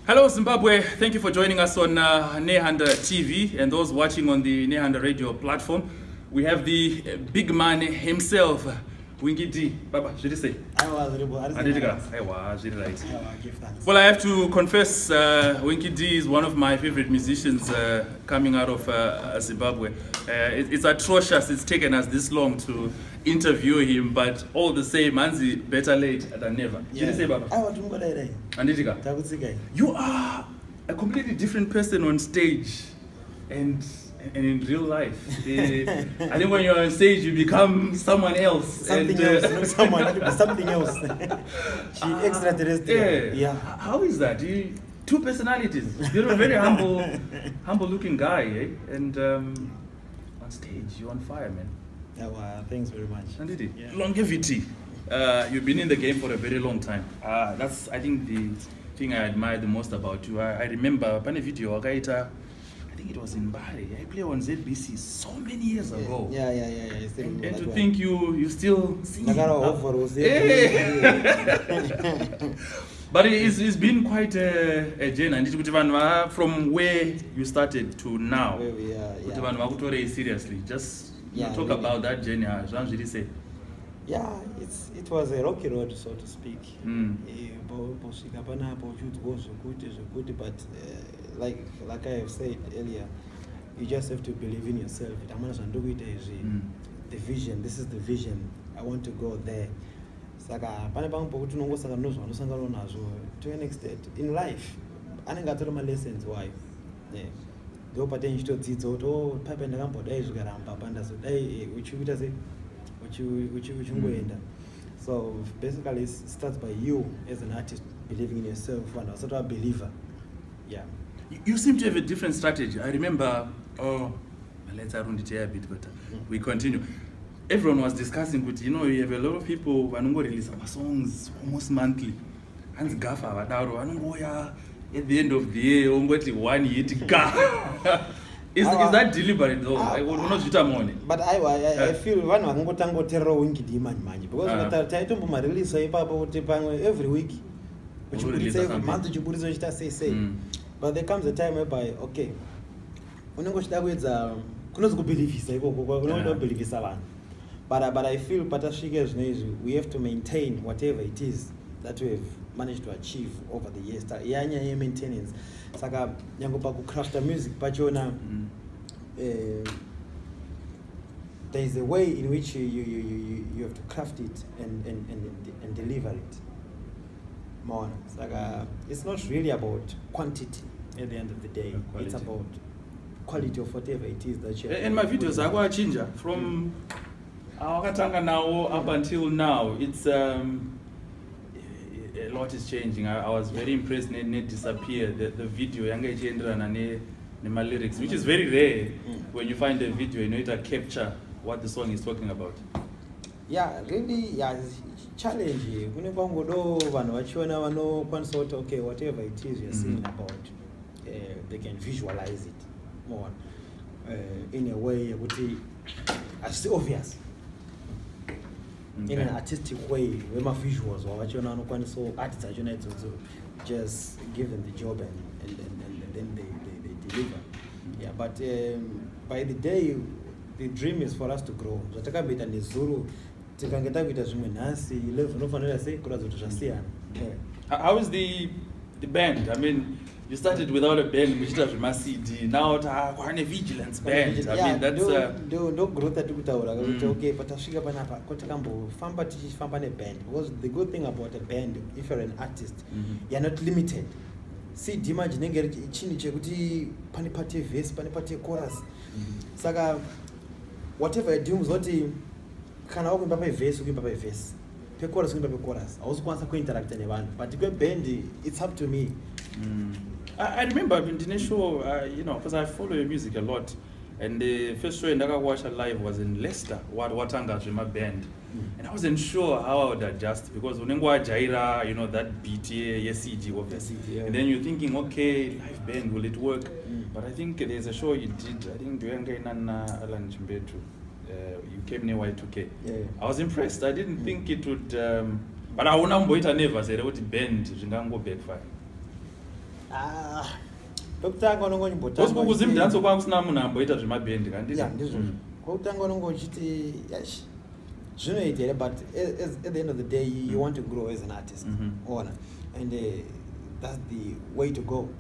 Hello Zimbabwe, thank you for joining us on Nehanda TV and those watching on the Nehanda radio platform. We have the big man himself, Winky D. Baba, should you say? Well, I have to confess, Winky D is one of my favorite musicians coming out of Zimbabwe. It's atrocious, it's taken us this long to interview him, but all the same, Manzi, better late than never. Should you say, Baba? You are a completely different person on stage and in real life. I think when you're on stage, you become someone else. Something else. Something else. Extraterrestrial. Yeah. How is that? Two personalities. You're a very humble-looking guy, eh? And on stage, you're on fire, man. Yeah, well, thanks very much. Yeah. Longevity. You've been in the game for a very long time. That's, I think, the thing I admire the most about you. I remember a video, I think it was in Bari. I played on ZBC so many years ago. Yeah. And to think you still sing. But it's been quite a journey. From where you started to now. Where we are, seriously. Just talk about that journey. Yeah, it was a rocky road, so to speak. But like I have said earlier, you just have to believe in yourself. The vision. This is the vision. I want to go there. To an extent, in life, I think I told my lessons why. So basically, it starts by you as an artist believing in yourself and a sort of believer. Yeah. You seem to have a different strategy. I remember, let's run it a bit, but we continue. Everyone was discussing, but you have a lot of people who release our songs almost monthly. And Gafa, at the end of the year, one hit. Is that deliberate though? But I feel one of terror winky demand because the title of my release every week, which would say every month you put say. But there comes a time whereby but I feel we have to maintain whatever it is that we have managed to achieve over the years. Maintenance. Saka craft music, but there is a way in which you have to craft it and deliver it. More. It's not really about quantity at the end of the day. It's about quality of whatever it is that you. And my videos are change from now up until now. It's a lot is changing. I was very impressed. Net disappear the video. My lyrics, which is very rare when you find a video it capture what the song is talking about. Yeah, really, it's challenging. Okay, whatever it is you're saying about, they can visualize it more in a way it's obvious. Okay. In an artistic way, where my visuals or so artists just give them the job and then they deliver. Yeah, but by the day, the dream is for us to grow. How is the band? I mean, you started without a band, which is my CD. Now it's a vigilance band. I mean, that's don't grow that okay, but band. Because the good thing about a band, if you're an artist, you're not limited. See, imagine pani party verse, pani party chorus. Saga, whatever I do, what can I open a verse, we a verse. The chorus, we chorus. I was going to interact anyone, but the band, it's up to me. I remember I've been show, because I follow your music a lot. And the first show in Daga watched live was in Leicester, Watanga my band. And I wasn't sure how I would adjust because when Jaira, that beat, yes, CG, obviously. And then you're thinking, okay, live band, will it work? But I think there's a show you did, I think Alan Chimbetu. You came near Y2K. Yeah. I was impressed. I didn't think it would, but I won't never say that would bend, go backfire. Pekutanga unongo Because kuzimdanso kwa kusina munhu amboita zvemabhendi kandi. Yeah, ndizvo. Kwekutanga unongo uchiti yash. Zvinoita here, but at the end of the day you want to grow as an artist. And that's the way to go.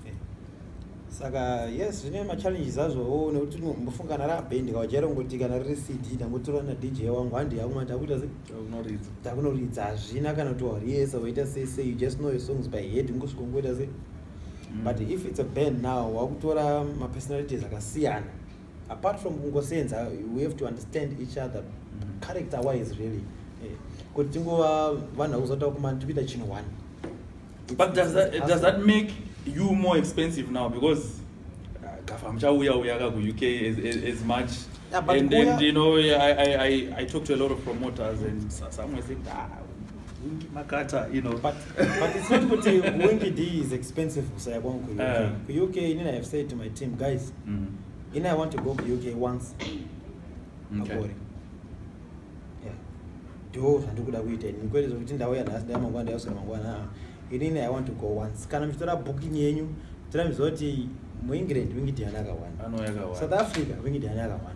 Saka yes, zvine ma-challenges azvo nekuti mbofunga nara band kawajera ngoti kana riri CD ndangotora na DJ wangu handi yakuma takuita se takunoridza hazvina kana kuti wariyesa waita sei you just know your songs by head ngosvika ngoita se. But if it's a band now wakutora ma-personalities akasiyana apart from kungosenza we have to understand each other character wise really kuti tingova vanhu vakuzotaura kuma tikuita chinhu one. But does that make you more expensive now because uya UK as much? Yeah, but and then you know I talk to a lot of promoters and some will say Winky Makata, you know. But it's not good. Winky D is expensive for UK. I have said to my team, guys, I want to go to UK once. Okay. Yeah. Do and do good with it. Because within the way and ask them one day I want to go once. Can I start booking you? Tell me what England we need another one. South Africa we need another one.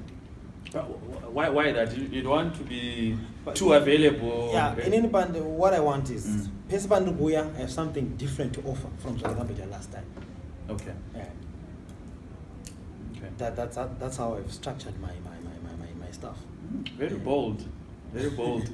Why that? You want to be too available? Yeah, in any band, what I want is Pace Band Buya have something different to offer from South Africa last time. Okay. Yeah. Okay. That's how I've structured my stuff. Very bold. Very bold.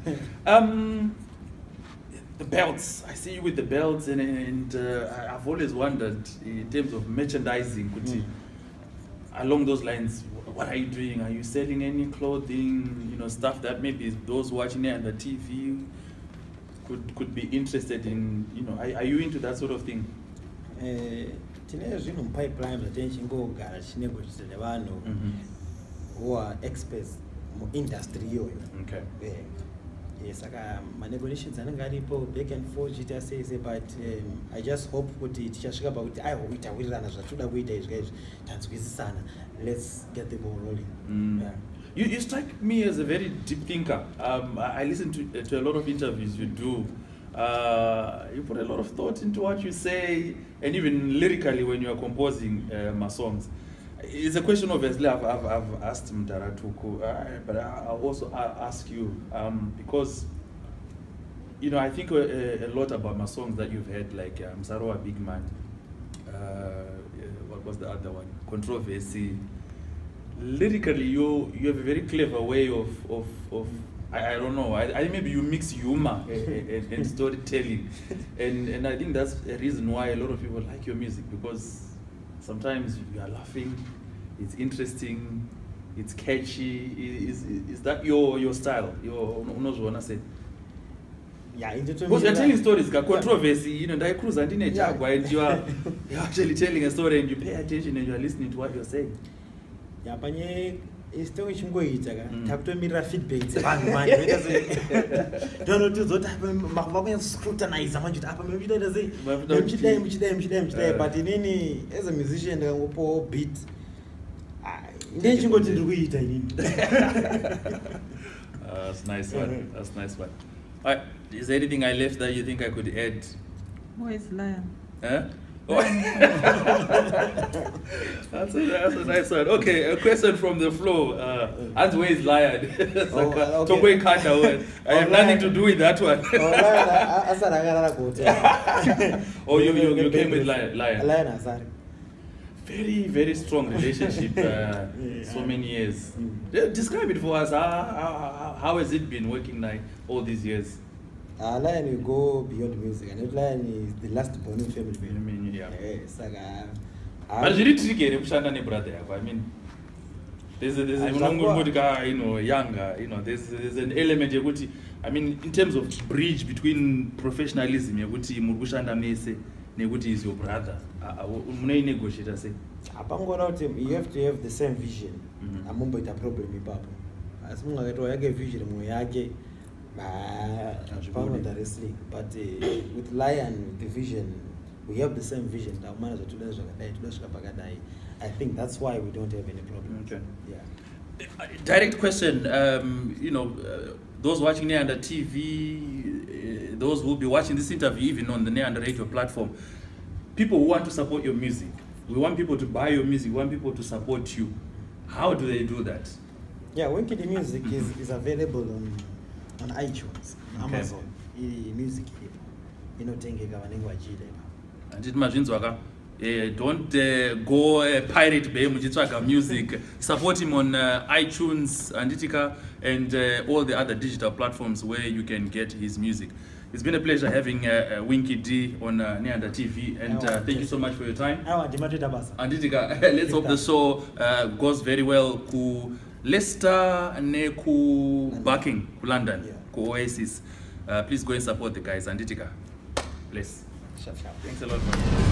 The belts. I see you with the belts, and I've always wondered in terms of merchandising. Along those lines, what are you doing? Are you selling any clothing? You know, stuff that maybe those watching it on the TV could be interested in. You know, are you into that sort of thing? Pipeline attention go garage who are experts in industry. Okay. Yes, my negotiations are not back and forth. But I just hope what the teacher about I hope it will run as a two guys. Let's get the ball rolling. Yeah. You strike me as a very deep thinker. I listen to a lot of interviews you do. You put a lot of thought into what you say, and even lyrically when you are composing my songs. It's a question obviously I've asked Mtaratuku, but I'll also ask you because you know I think a lot about my songs that you've heard, like Msarowa Big Man. What was the other one? Controversy. Lyrically, you have a very clever way of I don't know. I maybe you mix humor and storytelling, and I think that's a reason why a lot of people like your music, because sometimes you are laughing, it's interesting, it's catchy. Is that your style? Your wanna say? Yeah, because you're telling stories, controversy, you know, cruise and in a Jaguar, and you're actually telling a story and you pay attention and you're listening to what you're saying. Yeah, but it's still mirror feedback. Don't know to scrutinize but in any as a musician beat that's nice one. That's nice one. All right, is there anything I left that you think I could add? Where is Lion? Huh? That's a nice one. Okay, a question from the floor. And where is Lion? I have nothing to do with that one. Oh, you came with Lion. Very, very strong relationship. So many years. Describe it for us. How has it been working like all these years? Lion will go beyond music, and Lion is the last born in family. I mean, yeah. But it's really tricky, brother. I mean, there's a you know, younger, you know, there's an element. I mean, in terms of bridge between professionalism, Neguti is your brother. Negotiate, say. You have to have the same vision. I'm going to problem. As long as I get vision, the wrestling, but with Lion, with the vision, we have the same vision. I think that's why we don't have any problem. Okay. Yeah. Direct question. You know, those watching Neander TV, those who will be watching this interview, even on the Neander radio platform, people who want to support your music, we want people to buy your music, we want people to support you. How do they do that? Yeah, Winkedy Music is available on iTunes, on Okay. Amazon. Music inotengeka vanenge vachida. Anditi mazvinzwaka. Don't go Pirate Bay muchitsvaga music. Support him on iTunes, Anditika, and all the other digital platforms where you can get his music. It's been a pleasure having Winkedy on Nyanda TV, and thank you so much for your time. Anditika, let's hope the show goes very well ku Leicester ne ku Barking, ku London, ku Oasis. Please go and support the guys. Anditika, bless. Sharp. Thanks a lot.